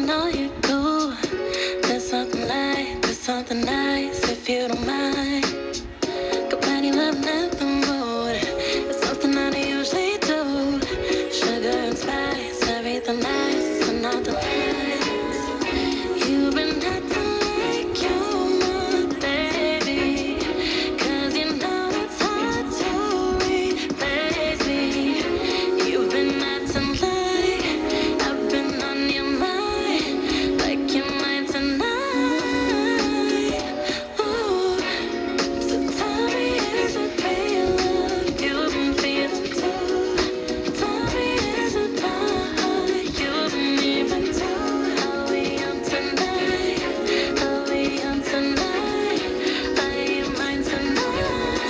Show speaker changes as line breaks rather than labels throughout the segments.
know you do. There's something nice if you don't mind. Company love never mood. It's something I don't usually do. Sugar and spice, everything nice, it's another nice. You've been acting like you're my baby, 'cause you know it's hard to replace me. You've been acting like I've been on your mind, like you might tonight. Ooh, so tell me, is it real love you've been feeling too? Tell me, is it not you've been even too? Are we on tonight? Are we on tonight? Are you mine tonight?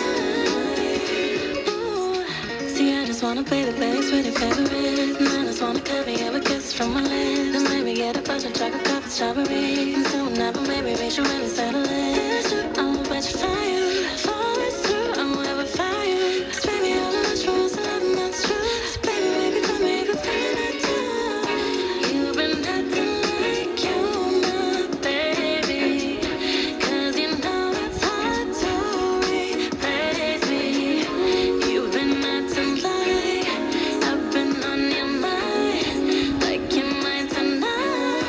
Ooh, see, I just wanna play the bass with your favorite, and I just wanna cover you with kisses from my lips. Then maybe get a bunch of chocolate covered strawberries, and soon never maybe we should really settle it. It's true, I won't bet you fire. Fall is true, I won't ever fire. 'Cause baby, all of that's true, so nothing that's true. So baby, tell me if you're feeling it too. You've been acting like you're my baby, 'cause you know it's hard to replace me. You've been acting like I've been on your mind, like you might tonight.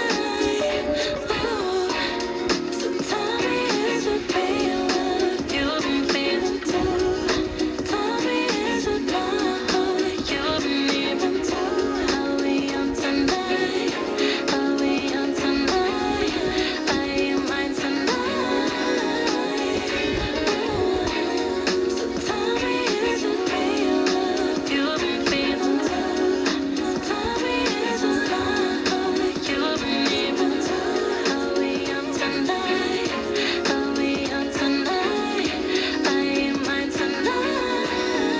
Ooh, so tell me, is it real love you've been feeling too? Tell me, is it not you've been even too? Are we on tonight? Are we on tonight? Are you mine tonight? So tell me, is it real love you've been feeling too? Tell me, is it not you've been even too? Are we on tonight? Are we on tonight? Are you mine tonight?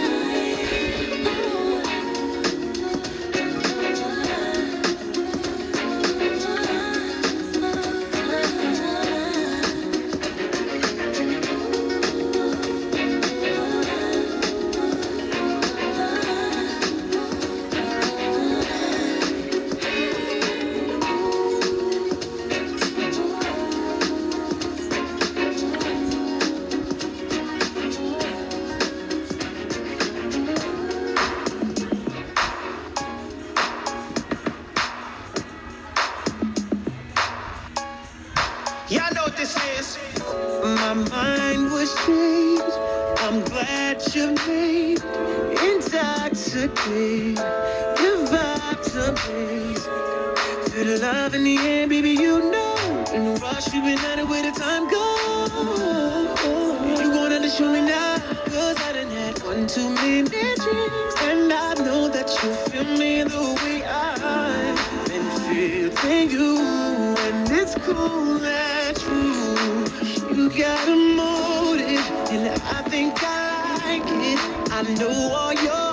Y'all know what this is. My mind was changed. I'm glad you made intoxicated. Your vibes amazing. Feel the love in the air, baby, you know. In the rush, you've been at it where the time goes. You wanted to show me now, 'cause I done had one too many dreams. And I know that you feel me the way I've been feeling you. And it's cool, that's true. You got a motive, and I think I like it. I know all your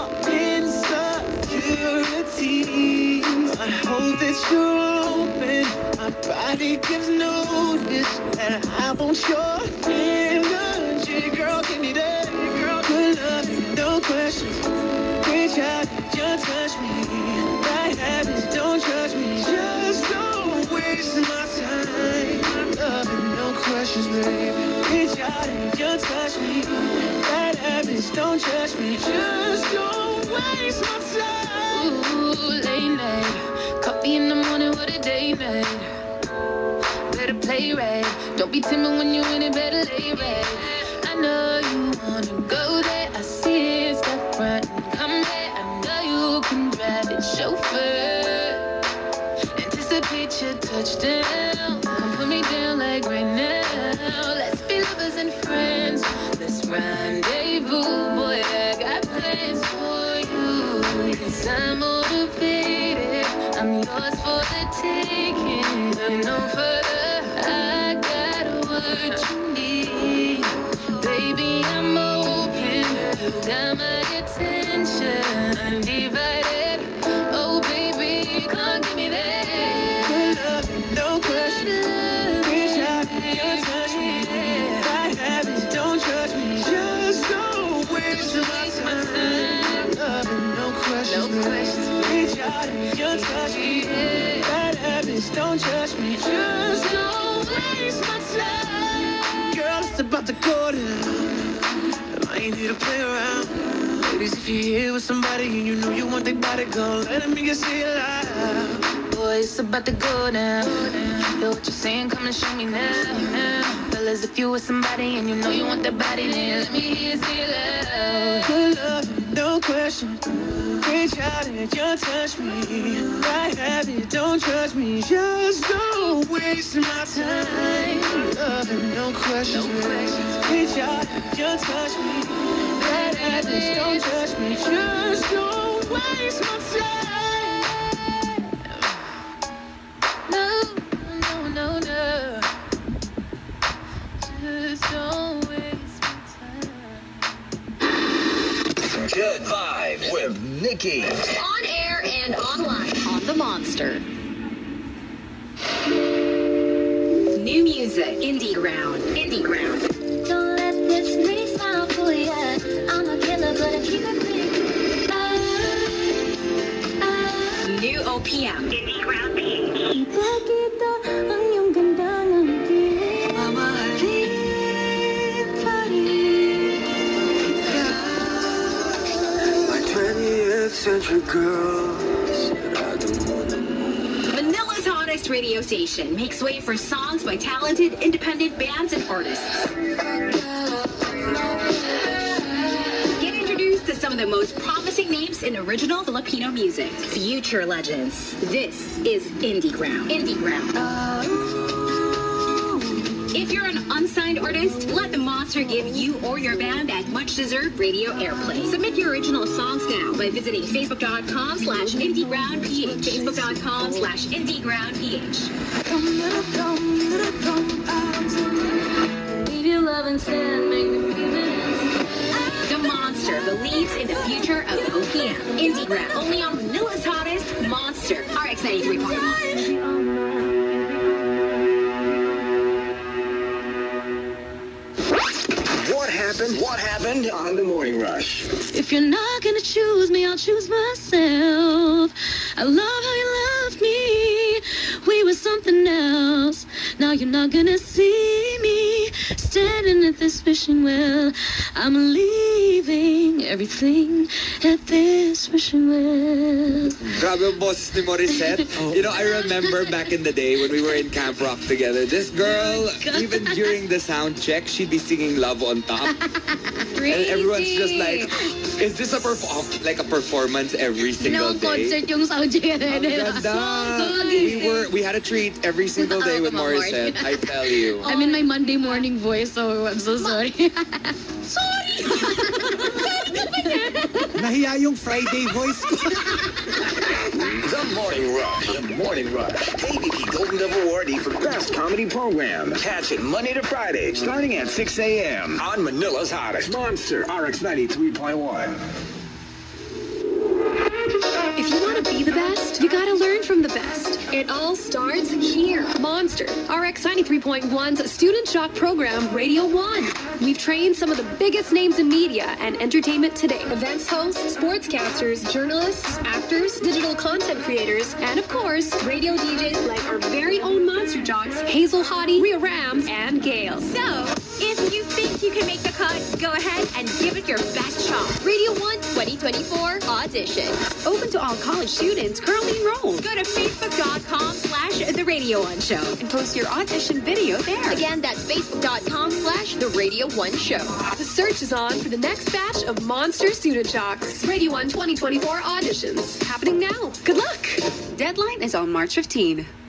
insecurities. I hope that you're open. My body gives notice that I want your energy. Girl, give me that. Girl, good love, no questions. Reach out, just touch me. Bad habits, don't judge me. Just don't waste my time. Love and no questions, baby. Reach out and just touch me. Bad habits, don't judge me. Just don't waste my time.
Ooh, late night, coffee in the morning with a date night. Better play right, don't be timid when you in it, better lay right. I know you wanna go there, I see it, step front and come there. I know you can drive it, chauffeur. Anticipate your touchdown, come put me down like right now. Let's be lovers and friends, let's rendezvous. Boy, I got plans for you, 'cause I'm motivated. I'm yours for the taking, and no further. I got what you need, baby. I'm open, got my attention undivided. Oh, baby, come give me that.
Good love, no questions. Reach out and just touch me. Bad habits, don't judge me. Just don't waste my time. Love and no questions. Reach out and just touch me. Bad habits. this, don't judge me. Just don't waste my time. Girl, it's about to go down. I ain't here to play around. Ladies, if you're here with somebody and you know you want their body, go let me get say it loud.
Boy, it's about to go down. Hear what you're saying, come and show me now. Fellas, if you with somebody and you know you want their body, then let me hear you say it loud.
Good love, no question. Reach out and just touch me. I have it, don't judge me. Just don't waste my time. Love and no questions. Reach out and just touch me. I have it, don't judge me. Just don't waste my time.
No, no, no, no. Just don't waste my time.
Good Vibes with Nikki.
On air and online on the Monster. New music, Indie Ground. Indie Ground.
Don't let this pretty smile fool ya. I'm a killer, but I keep it pretty.
New OPM, Indie Ground PH.
Bakit ang iyong ganda ng ngiti? Mamahalin pa rin ka.
My 20th century girl.
Manila's hottest radio station makes way for songs by talented independent bands and artists. Get introduced to some of the most promising names in original Filipino music. Future legends. This is Indie Ground. Indie Ground. If you're an unsigned artist, let the Monster give you or your band that much-deserved radio airplay. Submit your original songs now by visiting facebook.com/indiegroundph. Facebook.com/indiegroundph.
Leave your love and sin, make me feel it.
The Monster believes in the future of OPM. Indie Ground, only on Manila's hottest Monster. RX 93.1.
What happened on the Morning Rush?
If you're not gonna choose me, I'll choose myself. I love how you loved me. We were something else. Now you're not gonna see me standing at this wishing well. I'm leaving everything at this wishing well.
Grabe ang boses ni Morissette. You know, I remember back in the day when we were in Camp Rock together, this girl, even during the sound check, she'd be singing Love on Top. And everyone's just like, is this a performance every single day?
Concert yung sound check.
We had a treat every single day with Morissette, I tell you.
I'm in my Monday morning voice, so I'm so sorry.
Nahiya yung Friday voice ko.
The Morning Rush. The Morning Rush. KBP Golden Dove Awardee for Best Comedy Program. Catch it Monday to Friday, starting at 6 a.m. on Manila's hottest Monster RX 93.1.
If you want to be the best, you gotta learn from the best. It all starts here. Monster, RX 93.1's Student Shock program, Radio 1. We've trained some of the biggest names in media and entertainment today. Events hosts, sportscasters, journalists, actors, digital content creators, and of course, radio DJs like our very own Monster Jocks, Hazel Hottie, Rhea Rams, and Gail.
So, if you think you can make the cut, go ahead and give it your best shot.
Radio 1 2024 auditions. Open to all college students currently enrolled.
Go to facebook.com/The Radio One Show
And post your audition video there.
Again, that's facebook.com/The Radio One Show.
The search is on for the next batch of Monster Student Jocks. Radio 1 2024 auditions. Happening now. Good luck. Deadline is on March 15.